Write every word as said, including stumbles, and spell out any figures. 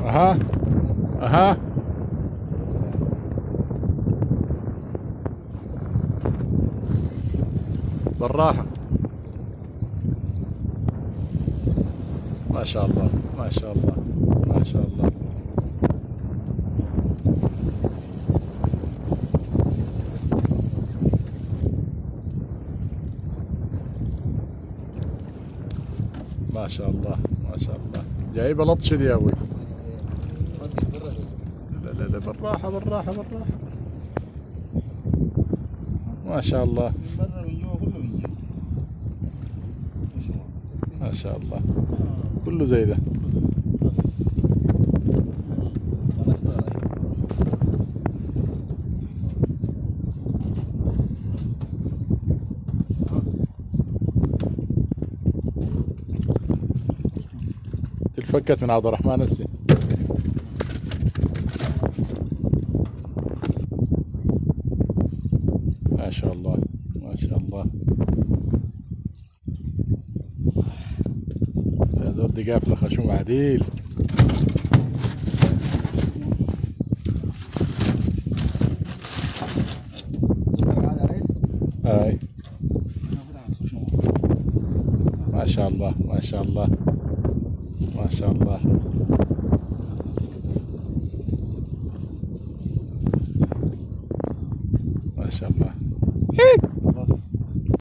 اها اها بالراحة. ما شاء الله ما شاء الله ما شاء الله. ما شاء الله ما شاء الله. جايبه لطش دي يا ابوي. لا لا لا بالراحة بالراحة بالراحة. ما شاء الله ما شاء الله كله زي ده. الفكت من عبد الرحمن هسه. ما شاء الله ما شاء الله. يا زول دي قافله خشوم عديل. هاي ما شاء الله ما شاء الله ما شاء الله.